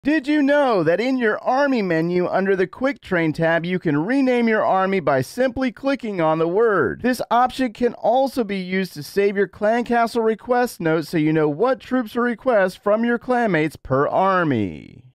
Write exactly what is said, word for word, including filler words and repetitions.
Did you know that in your Army menu under the Quick Train tab, you can rename your army by simply clicking on the word? This option can also be used to save your clan castle request notes so you know what troops or requests from your clanmates per army.